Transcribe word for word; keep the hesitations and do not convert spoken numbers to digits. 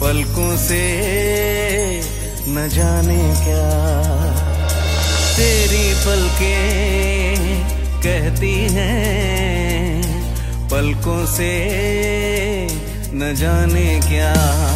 पलकों से न जाने क्या तेरी पलकें कहती हैं, पलकों से न जाने क्या।